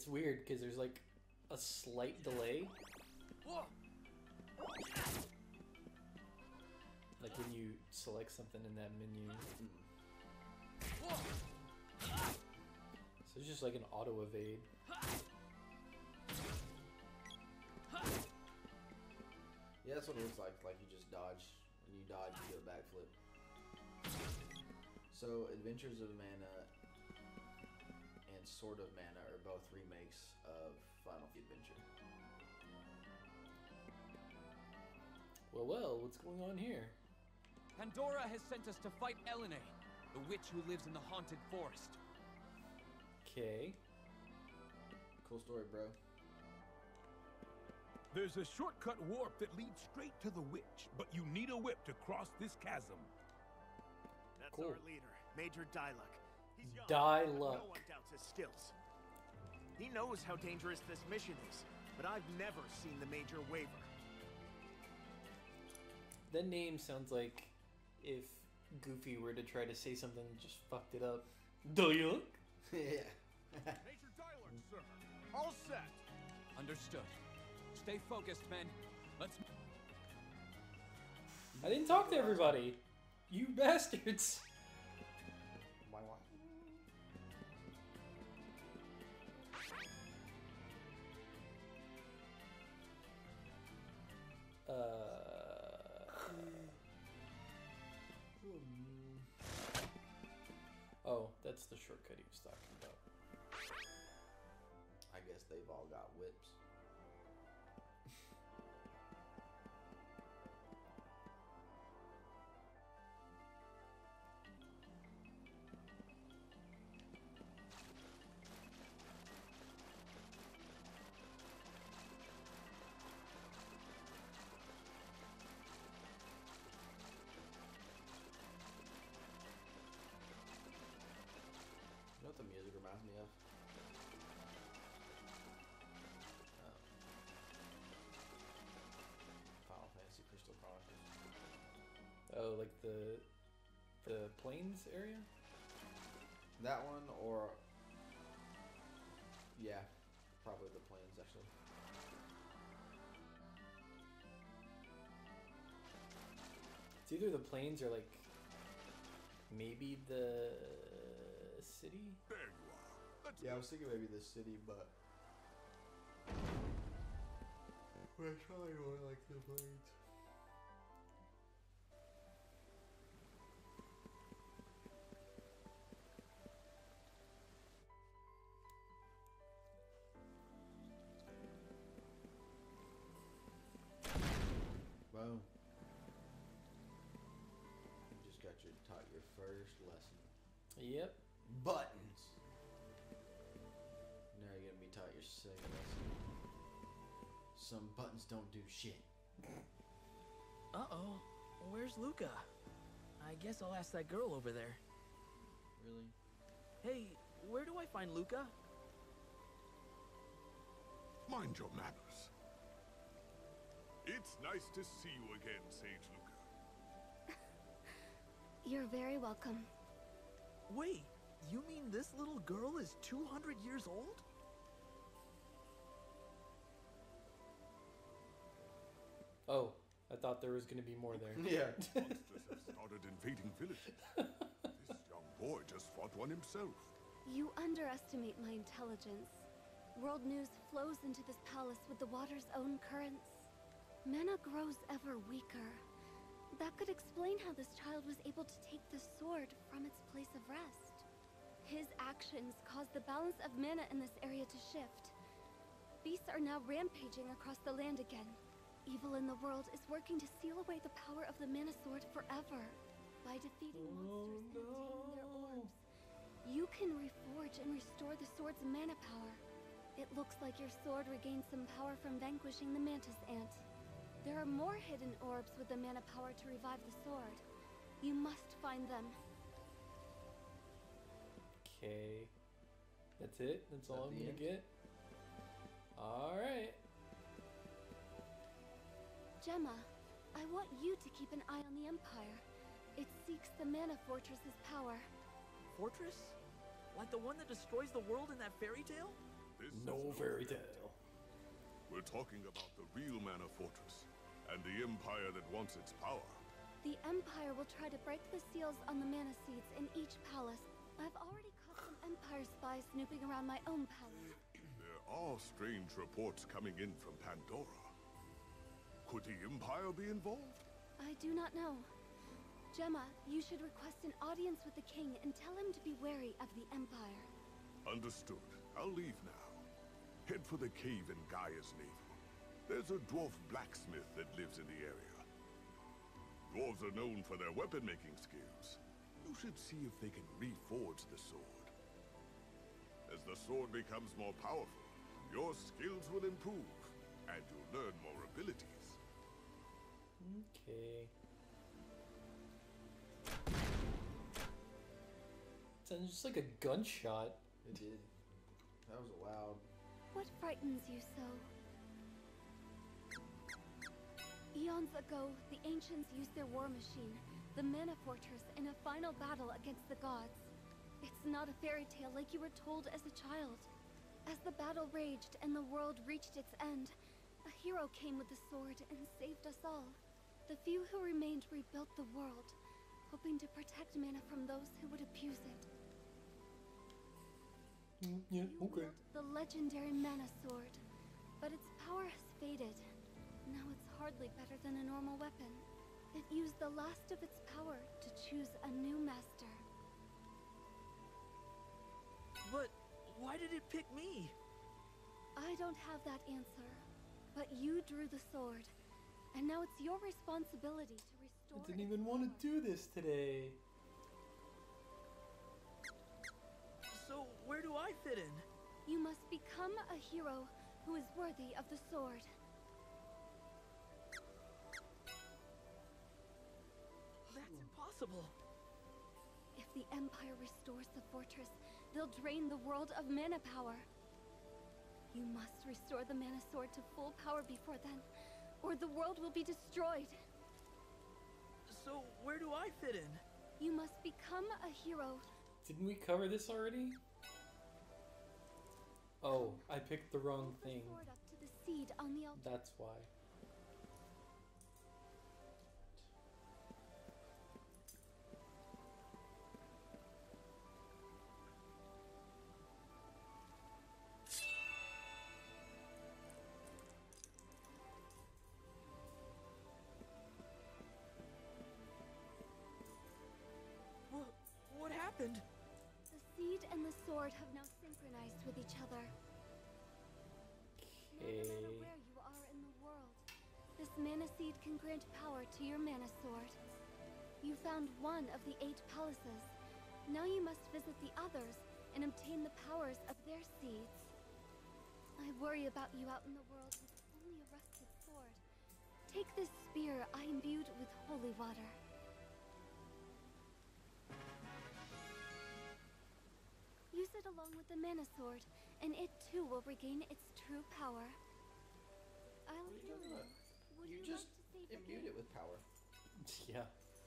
it's weird because there's like a slight delay. Like when you select something in that menu. So it's just like an auto evade. Yeah, that's what it looks like. Like you just dodge. When you dodge, you do a backflip. So, Adventures of Mana and Sword of Mana are both remakes of Final Adventure. Well, what's going on here? Pandora has sent us to fight Elene, the witch who lives in the haunted forest. Okay. Cool story, bro. There's a shortcut warp that leads straight to the witch, but you need a whip to cross this chasm. That's Cool. our leader, Major Dyluck. He's young, Dyluck. but no one doubts his skills. He knows how dangerous this mission is, but I've never seen the Major waver. That name sounds like if Goofy were to try to say something and just fucked it up. Dyluck? Yeah. Major Dyluck, sir. All set. Understood. Stay focused, men. Let's... I didn't talk to everybody. You bastards. Why? Oh, that's the shortcut he was talking about. I guess they've all got whips. You know what the music reminds me of? Final Fantasy Crystal Chronicles. Oh, like the plains area? That one, or yeah, probably the plains actually. It's either the plains or like maybe the city. There you are. Let's Yeah, I was thinking maybe the city, but we're probably more like the plains. Boom. You just got taught your first lesson. Yep. Buttons. Now you're gonna be taught your second lesson. Some buttons don't do shit. Uh-oh. Where's Luca? I guess I'll ask that girl over there. Really? Hey, where do I find Luca? mind your manners. It's nice to see you again, Sage Luca. You're very welcome. Wait, you mean this little girl is 200 years old? Oh, I thought there was going to be more there. Yeah. Monsters have started invading villages. This young boy just fought one himself. You underestimate my intelligence. World news flows into this palace with the water's own currents. Mana grows ever weaker. That could explain how this child was able to take the sword from its place of rest. His actions caused the balance of mana in this area to shift. Beasts are now rampaging across the land again. Evil in the world is working to seal away the power of the mana sword forever. By defeating monsters and obtaining their orbs, you can reforge and restore the sword's mana power. It looks like your sword regained some power from vanquishing the Mantis Ant. There are more hidden orbs with the mana power to revive the sword. You must find them. Okay. That's it? That's all I'm the gonna end? get? Alright. Gemma, I want you to keep an eye on the Empire. It seeks the Mana Fortress's power. Fortress? Like the one that destroys the world in that fairy tale? This is No fairy tale. We're talking about the real Mana Fortress and the Empire that wants its power. The Empire will try to break the seals on the mana seeds in each palace. I've already caught some Empire spies snooping around my own palace. There are strange reports coming in from Pandora. Could the Empire be involved? I do not know. Gemma, you should request an audience with the king and tell him to be wary of the Empire. Understood. I'll leave now. Head for the cave in Gaia's navel. There's a dwarf blacksmith that lives in the area. Dwarves are known for their weapon-making skills. You should see if they can reforge the sword. As the sword becomes more powerful, your skills will improve, and you'll learn more abilities. Okay. Sounds just like a gunshot. It did. That was loud. What frightens you so? Eons ago, the ancients used their war machine, the Mana Fortress, in a final battle against the gods. It's not a fairy tale like you were told as a child. As the battle raged and the world reached its end, a hero came with the sword and saved us all. The few who remained rebuilt the world, hoping to protect mana from those who would abuse it. Yeah, You okay. wield the legendary Mana Sword, but its power has faded. Now it's hardly better than a normal weapon. It used the last of its power to choose a new master. But why did it pick me? I don't have that answer, but you drew the sword, and now it's your responsibility to restore. I didn't its even want to power. do this today. So where do I fit in? You must become a hero who is worthy of the sword. That's impossible. If the Empire restores the fortress, they'll drain the world of mana power. You must restore the Mana Sword to full power before then, or the world will be destroyed. So where do I fit in? You must become a hero. Didn't we cover this already? Oh, I picked the wrong Hold the thing. sword up to the seed on the altar. That's why. What happened? The seed and the sword have now synchronized with each other. No matter Okay. where you are in the world, this mana seed can grant power to your mana sword. You found one of the 8 palaces. Now you must visit the others and obtain the powers of their seeds. I worry about you out in the world with only a rusted sword. Take this spear I imbued with holy water. Use it along with the mana sword, and it too will regain its true power. I'll What are you heal talking you. about? Would You you just like to save the imbued king? it with power. Yeah.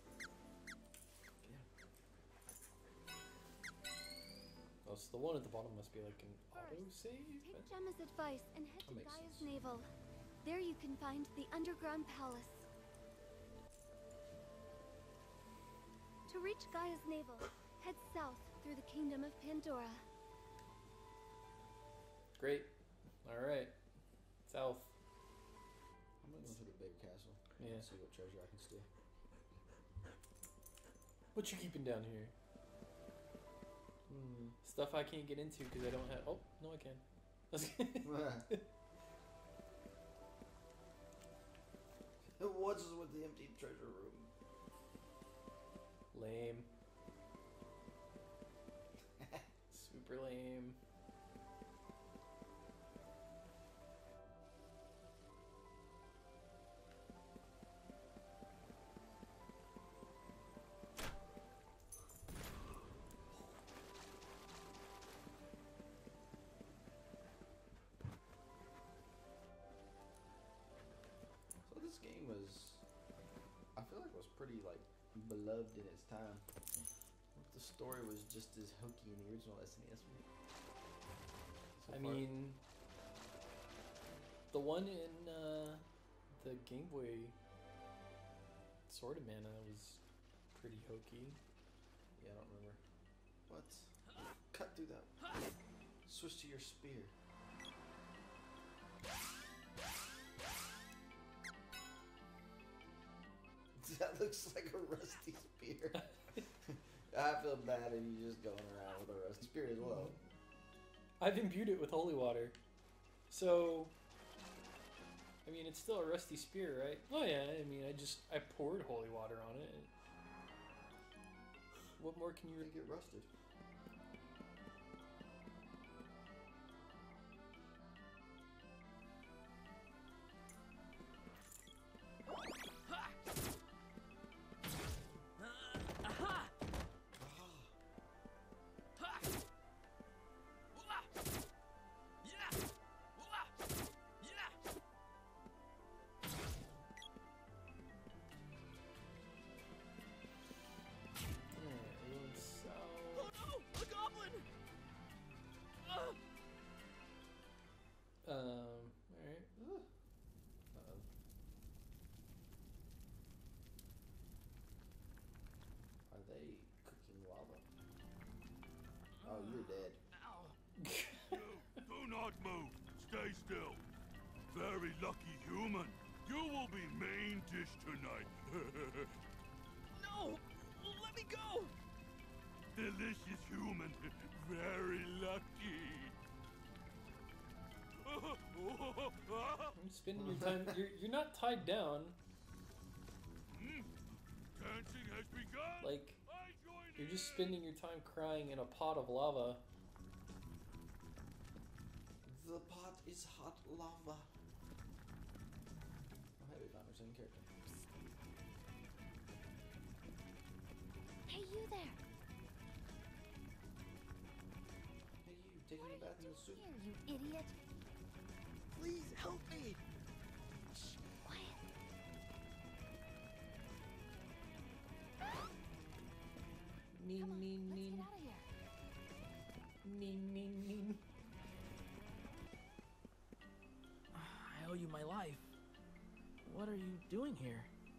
Oh, so the one at the bottom must be like an autosave? Take Gemma's advice and head That to makes Gaia's sense. navel. There you can find the underground palace. To reach Gaia's navel, head south through the kingdom of Pandora. Great. Alright. South. I'm gonna go to the big castle. Yeah. And see what treasure I can steal. What you keeping down here? Stuff I can't get into because I don't have. Oh, no, I can. What's with the empty treasure room? Lame. Super lame. So this game was, I feel like, was pretty like beloved in its time. The story was just as hokey in the original SNES one. I mean, the one in the Game Boy Sword of Mana was pretty hokey. Yeah, I don't remember. What? Cut through that. Switch to your spear. That looks like a rusty spear. I feel bad and you just going around with a rusty spear as well. I've imbued it with holy water. So, I mean, it's still a rusty spear, right? Oh yeah, I mean, I poured holy water on it. What more can you... They get rusted. Oh no! A goblin! Alright. Uh-oh. Are they cooking lava? Oh, you're dead. Ow! Do not move. Stay still. Very lucky human. You will be main dish tonight. No! Let me go! Delicious human. Very lucky. I'm spending your time. You're not tied down. Dancing has begun. Like, I join you're just spending your time crying in a pot of lava. The pot is hot lava. Oh, hey, we found our same character. Hey, you there. Hey, you taking a bath in the soup? Here, you idiot. Please help me! Shh, quiet. Neen, Come on, neen, let's neen. get out of here. Neen, neen, neen. I owe you my life. What are you doing here?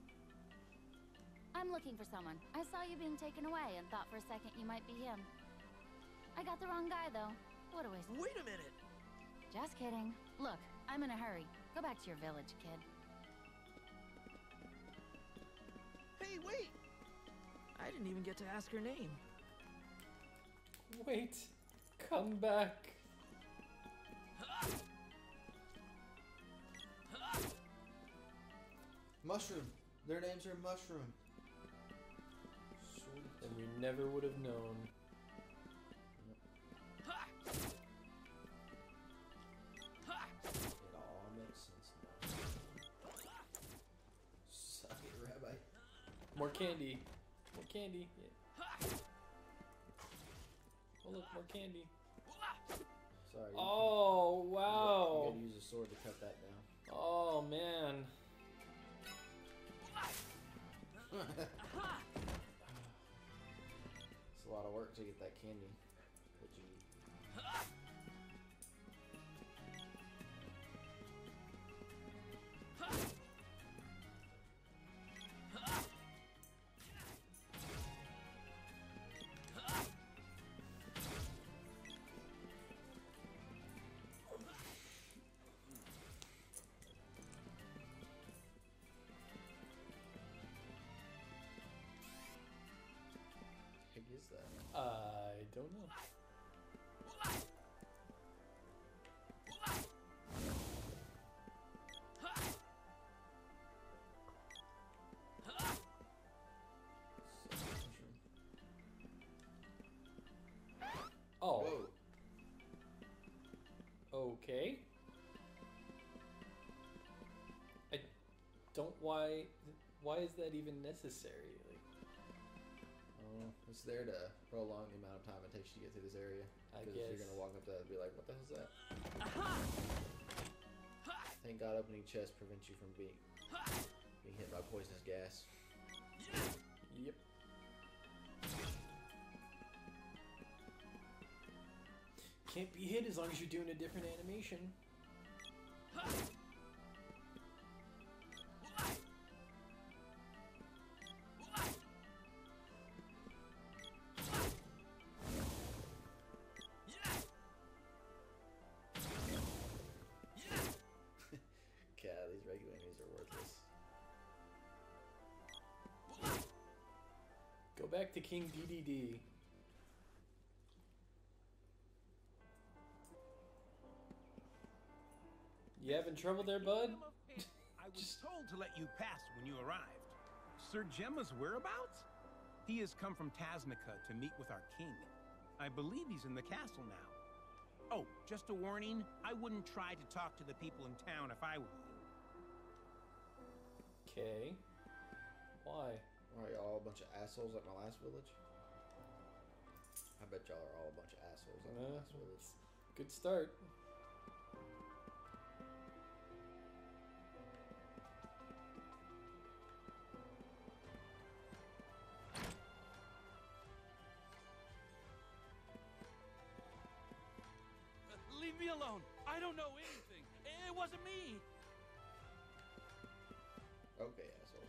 I'm looking for someone. I saw you being taken away and thought for a second you might be him. I got the wrong guy, though. What a waste. Wait a minute! Just kidding. Look, I'm in a hurry. Go back to your village, kid. Hey, wait! I didn't even get to ask her name. Wait. Come back. Mushroom. Their names are Mushroom. Sweet. And we never would have known. It all makes sense now. Suck it, Rabbi. More candy. More candy. Yeah. Oh look, more candy. Sorry. Oh You wow. gotta use a sword to cut that down. Oh man. It's a lot of work to get that candy. But you... Heck is that? I don't know. Oh, Whoa. okay. I don't. Why is that even necessary? Like, It's there to prolong the amount of time it takes you to get through this area. I Because guess. you're gonna walk up to that and be like, what the hell's that? Thank God opening chests prevents you from being hit by poisonous gas. can't be hit as long as you're doing a different animation. God, these regular enemies are worthless. Go back to King DDD. You having trouble there, bud? I was told to let you pass when you arrived. Sir Gemma's whereabouts? He has come from Tasnica to meet with our king. I believe he's in the castle now. Oh, just a warning, I wouldn't try to talk to the people in town if I were you. Okay. Why? Are y'all a bunch of assholes like my last village? I bet y'all are all a bunch of assholes like my last village. Good start. Leave me alone. I don't know anything. It wasn't me. Okay, asshole.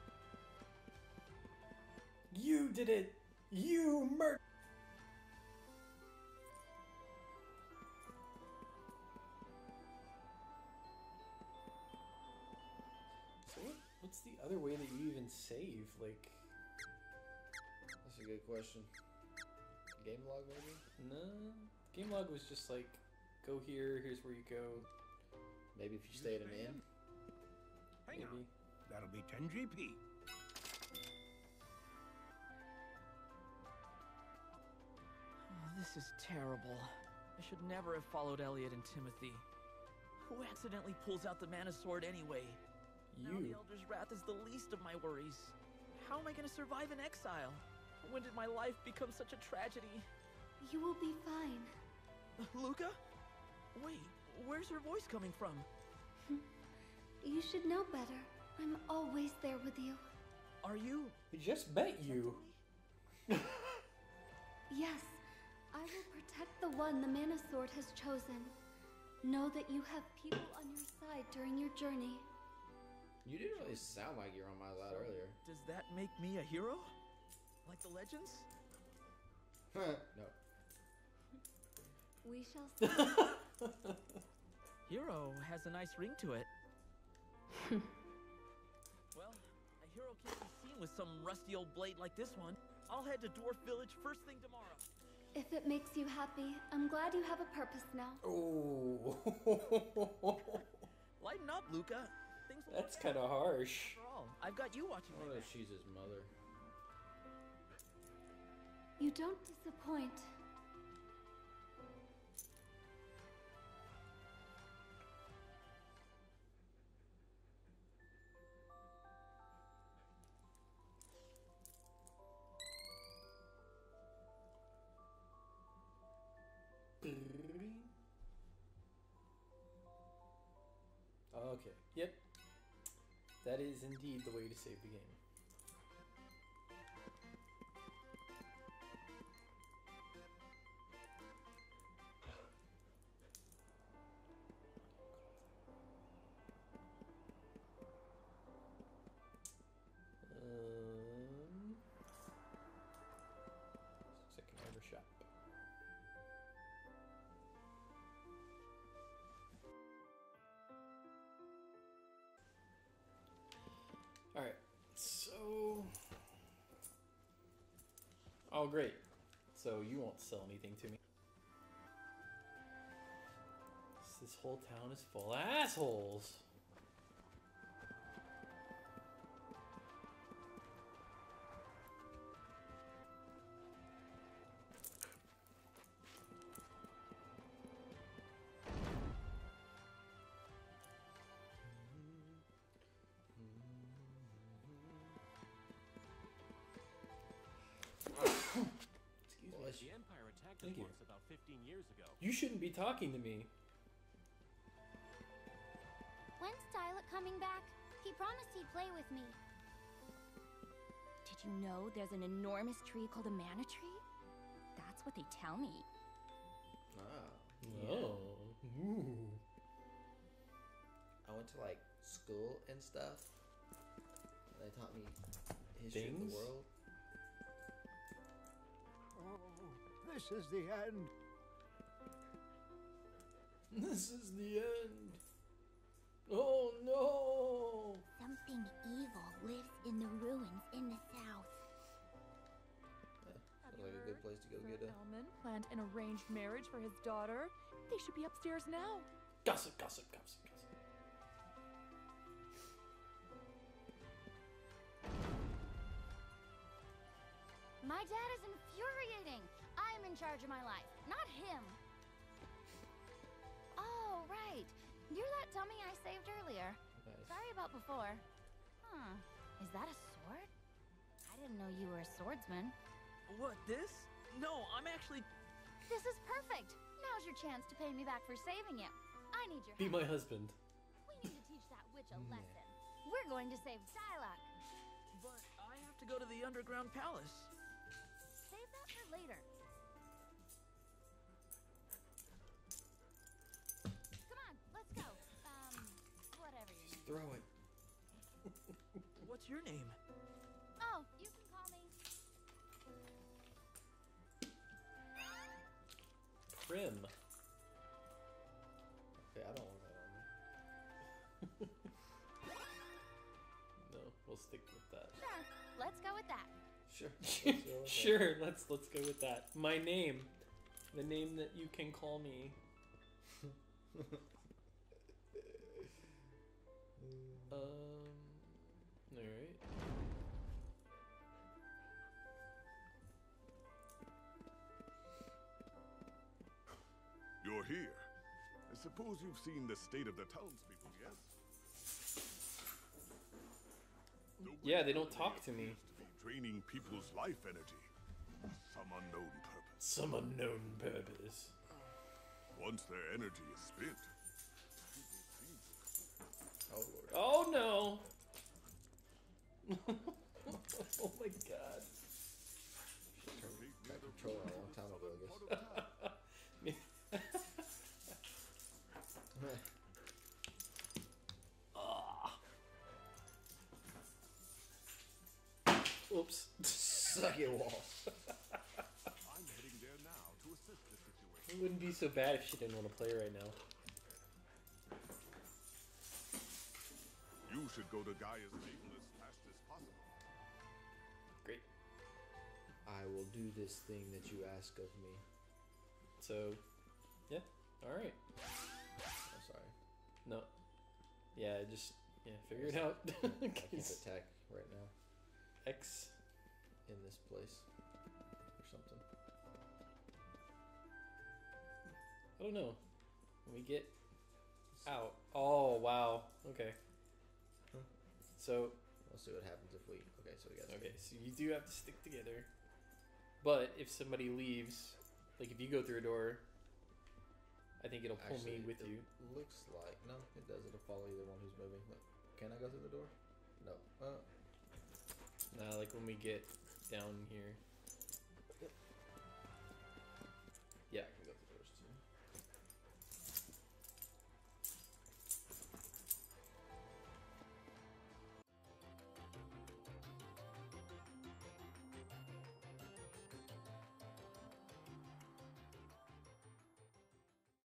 You did it! You murdered! So what's the other way that you even save? Like... That's a good question. Game log, maybe? No. Game log was just like, go here, here's where you go. Maybe if you stay at an inn? Hang on. Maybe. That'll be 10 GP. Oh, this is terrible. I should never have followed Elliot and Timothy. Who accidentally pulls out the mana sword anyway? Now the You. Elder's Wrath is the least of my worries. How am I gonna survive in exile? When did my life become such a tragedy? You will be fine. Luca? Wait, where's her voice coming from? You should know better. I'm always there with you. Are you? We just met you. Yes, I will protect the one the Mana Sword has chosen. Know that you have people on your side during your journey. You didn't really sound like you're on my side earlier. Does that make me a hero? Like the legends? No. We shall see. Hero has a nice ring to it. Well, a hero can't be seen with some rusty old blade like this one. I'll head to Dwarf Village first thing tomorrow. If it makes you happy, I'm glad you have a purpose now. Oh. Lighten up, Luca. Things will That's work kind of out. harsh. After all, I've got you watching I me. wonder if she's his mother. You don't disappoint. Okay. Yep. That is indeed the way to save the game. Second armor shop. Alright, so... Oh, great. So you won't sell anything to me. This whole town is full of assholes. Excuse me. Bless The Empire attacked Thank us you. once about 15 years ago. You shouldn't be talking to me. When's Stylet coming back? He promised he'd play with me. Did you know there's an enormous tree called a mana tree? That's what they tell me. Ah. Oh. Ooh. I went to like school and stuff. They taught me history of Things? the world. Oh, this is the end. This is the end. Oh no! Something evil lives in the ruins in the south. Sounds like a good place to go get a. Elman planned an arranged marriage for his daughter. They should be upstairs now. Gossip, gossip, gossip, gossip. My dad is infuriating. I'm in charge of my life, not him. Oh, right. You're that dummy I saved earlier. Nice. Sorry about before. Huh. Is that a sword? I didn't know you were a swordsman. What, this? No, I'm actually... This is perfect. Now's your chance to pay me back for saving you. I need your Be help. my husband. We need to teach that witch a lesson. We're going to save Shylock. But I have to go to the underground palace. Save that for later. Come on, let's go. Whatever your name. Throw it. What's your name? Oh, you can call me. Prim. Okay, I don't want that on me. No, we'll stick with that. Sure, let's go with that. Sure. Sure, let's go with that. My name. The name that you can call me. Alright. You're here. I suppose you've seen the state of the townspeople, yes? Yeah, they don't talk to me. To be draining people's life energy for some unknown purpose. Some unknown purpose. Once their energy is spent, Oh lord. Oh no! Oh my god. Got control a long time ago, I guess. Oops. Suck it, Wall. I'm heading there now to assist the situation. It wouldn't be so bad if she didn't want to play right now. You should go to Gaia's navel as fast as possible. Great. I will do this thing that you ask of me. So, yeah. Alright. I'm sorry. No. Yeah, just, figure it out. I can't attack right now X. in this place or something. I don't know. When we get out. Oh, wow. Okay. So, We'll see what happens if we. Okay, so we got. okay, so you do have to stick together. But if somebody leaves, like if you go through a door, I think it'll pull Actually, me with it you. Looks like no, it does. It'll follow either one who's moving. Look, can I go through the door? No. Nah, like when we get down here.